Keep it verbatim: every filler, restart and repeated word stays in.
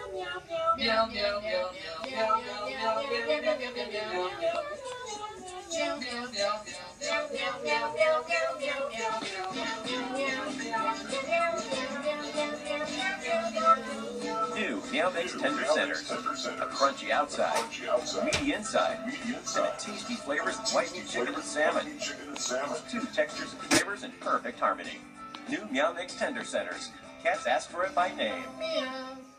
Meow, meow, meow, meow, meow, meow, meow, meow, meow, meow. New Meow makes tender centers, a crunchy outside, meaty inside, and a tasty flavors of white meat chicken and salmon. Two textures and flavors in perfect harmony. New Meow makes tender centers. Cats ask for it by name. Meow.